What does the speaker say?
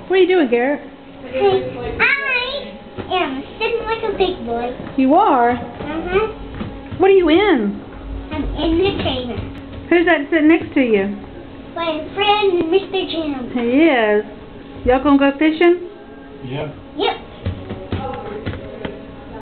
What are you doing, Garrett? Hey, I am sitting like a big boy. You are? What are you in? I'm in the trainer. Who's that sitting next to you? My friend, Mr. Jim. He is. Y'all gonna go fishing? Yeah. Yep.